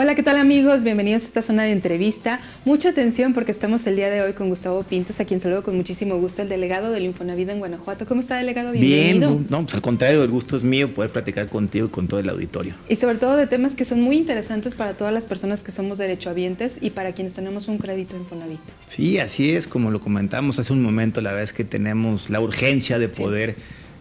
Hola, ¿qué tal amigos? Bienvenidos a esta zona de entrevista. Mucha atención porque estamos el día de hoy con Gustavo Pintos, a quien saludo con muchísimo gusto, el delegado del Infonavit en Guanajuato. ¿Cómo está, delegado? Bienvenido. Bien, no, pues al contrario, el gusto es mío poder platicar contigo y con todo el auditorio. Y sobre todo de temas que son muy interesantes para todas las personas que somos derechohabientes y para quienes tenemos un crédito Infonavit. Sí, así es, como lo comentamos hace un momento, la verdad es que tenemos la urgencia de poder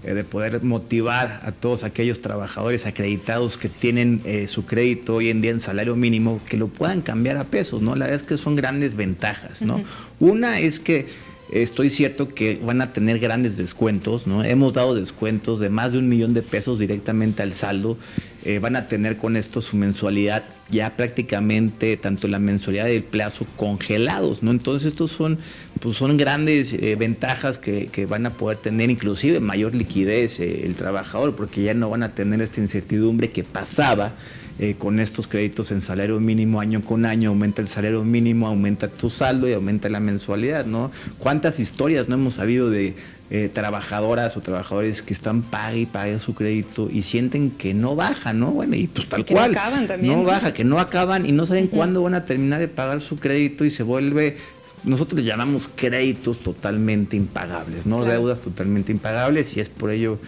motivar a todos aquellos trabajadores acreditados que tienen su crédito hoy en día en salario mínimo, que lo puedan cambiar a pesos, ¿no? La verdad es que son grandes ventajas, ¿no? Una es que estoy cierto que van a tener grandes descuentos, ¿no? Hemos dado descuentos de más de 1 millón de pesos directamente al saldo. Van a tener con esto su mensualidad ya prácticamente, tanto la mensualidad y el plazo, congelados, ¿no? Entonces estos son, pues son grandes ventajas que van a poder tener, inclusive mayor liquidez el trabajador, porque ya no van a tener esta incertidumbre que pasaba con estos créditos en salario mínimo año con año. Aumenta el salario mínimo, aumenta tu saldo y aumenta la mensualidad, ¿no? ¿Cuántas historias no hemos sabido de trabajadoras o trabajadores que están pague y pague su crédito y sienten que no baja, ¿no? Bueno, y pues tal cual, no acaban también, no baja, que no acaban y no saben cuándo van a terminar de pagar su crédito y se vuelve, nosotros le llamamos créditos totalmente impagables, ¿no? Claro. Deudas totalmente impagables, y es por ello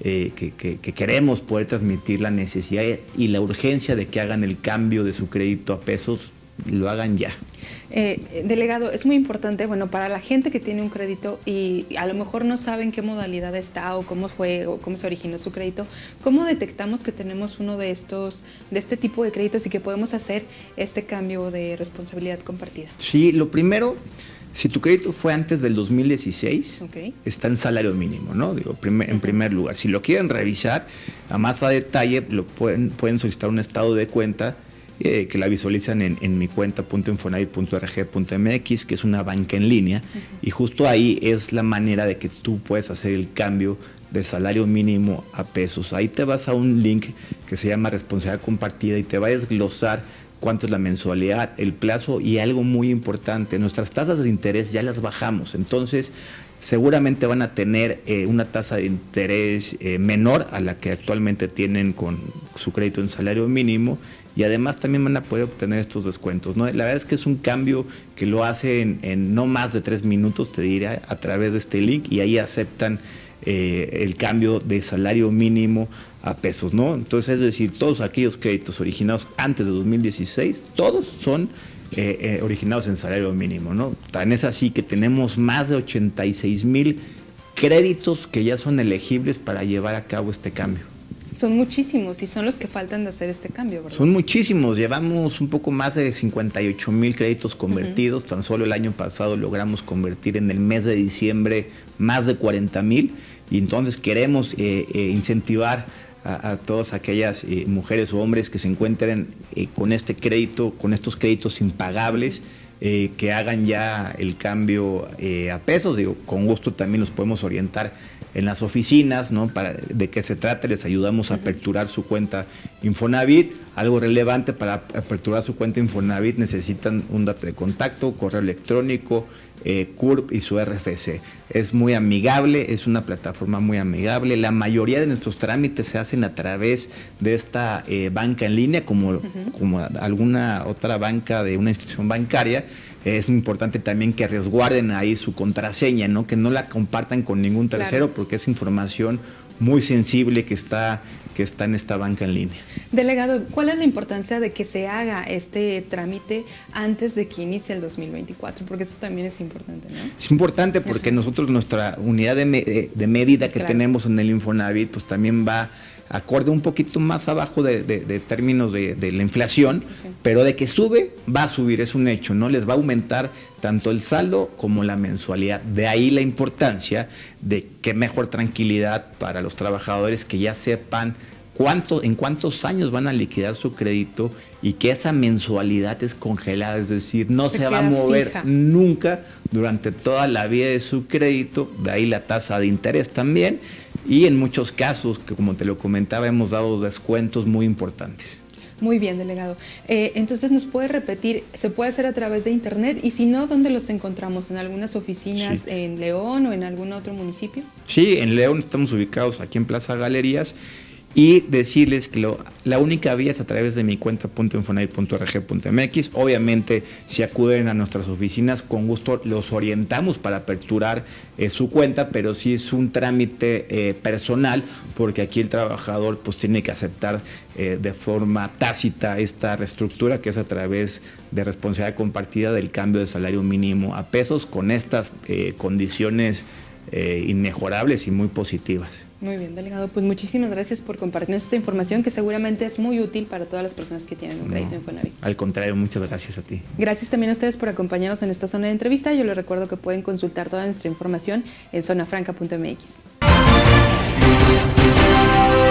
que queremos poder transmitir la necesidad y la urgencia de que hagan el cambio de su crédito a pesos, lo hagan ya. Delegado, es muy importante, bueno, para la gente que tiene un crédito y a lo mejor no saben qué modalidad está o cómo fue o cómo se originó su crédito, ¿cómo detectamos que tenemos uno de este tipo de créditos y que podemos hacer este cambio de responsabilidad compartida? Sí, lo primero, si tu crédito fue antes del 2016, está en salario mínimo, ¿no? Digo, en primer lugar. Si lo quieren revisar a más a detalle, pueden solicitar un estado de cuenta que la visualizan en mi cuenta.infonavit.org.mx, que es una banca en línea, y justo ahí es la manera de que tú puedes hacer el cambio de salario mínimo a pesos. Ahí te vas a un link que se llama responsabilidad compartida y te va a desglosar cuánto es la mensualidad, el plazo y algo muy importante, nuestras tasas de interés ya las bajamos, entonces seguramente van a tener una tasa de interés menor a la que actualmente tienen con su crédito en salario mínimo, y además también van a poder obtener estos descuentos, ¿no? La verdad es que es un cambio que lo hacen en no más de 3 minutos, te diré, a través de este link, y ahí aceptan el cambio de salario mínimo a pesos, ¿no? Entonces, es decir, todos aquellos créditos originados antes de 2016, todos son originados en salario mínimo, ¿no? Tan es así que tenemos más de 86,000 créditos que ya son elegibles para llevar a cabo este cambio. Son muchísimos y son los que faltan de hacer este cambio, ¿verdad? Son muchísimos, llevamos un poco más de 58,000 créditos convertidos, tan solo el año pasado logramos convertir en el mes de diciembre más de 40,000, y entonces queremos incentivar a todas aquellas mujeres o hombres que se encuentren con este crédito, con estos créditos impagables, que hagan ya el cambio a pesos. Digo, con gusto también los podemos orientar en las oficinas, ¿no? De qué se trata, les ayudamos a aperturar su cuenta Infonavit. Algo relevante: para aperturar su cuenta Infonavit necesitan un dato de contacto, correo electrónico, CURP y su RFC. Es muy amigable, es una plataforma muy amigable. La mayoría de nuestros trámites se hacen a través de esta banca en línea, como alguna otra banca de una institución bancaria. Es muy importante también que resguarden ahí su contraseña, ¿no? Que no la compartan con ningún tercero, claro, porque es información muy sensible que está en esta banca en línea. Delegado, ¿cuál es la importancia de que se haga este trámite antes de que inicie el 2024? Porque eso también es importante, ¿no? Es importante porque nosotros, nuestra unidad de medida que tenemos en el Infonavit, pues también va acorde un poquito más abajo de términos de la inflación, pero de que sube, va a subir, es un hecho, ¿no? Les va a aumentar tanto el saldo como la mensualidad. De ahí la importancia de que mejor tranquilidad para los trabajadores, que ya sepan en cuántos años van a liquidar su crédito y que esa mensualidad es congelada, es decir, no se va a mover nunca durante toda la vida de su crédito. De ahí la tasa de interés también, y en muchos casos, que como te lo comentaba, hemos dado descuentos muy importantes. Muy bien, delegado. Entonces, ¿nos puede repetir? ¿Se puede hacer a través de internet? Y si no, ¿dónde los encontramos? ¿En algunas oficinas en León o en algún otro municipio? Sí, en León estamos ubicados aquí en Plaza Galerías, y decirles que la única vía es a través de mi cuenta.infonavit.org.mx. Obviamente, si acuden a nuestras oficinas, con gusto los orientamos para aperturar su cuenta, pero sí es un trámite personal, porque aquí el trabajador pues tiene que aceptar de forma tácita esta reestructura, que es a través de responsabilidad compartida del cambio de salario mínimo a pesos, con estas condiciones inmejorables y muy positivas. Muy bien, delegado. Pues muchísimas gracias por compartirnos esta información que seguramente es muy útil para todas las personas que tienen un crédito Infonavit. Al contrario, muchas gracias a ti. Gracias también a ustedes por acompañarnos en esta zona de entrevista. Yo les recuerdo que pueden consultar toda nuestra información en zonafranca.mx.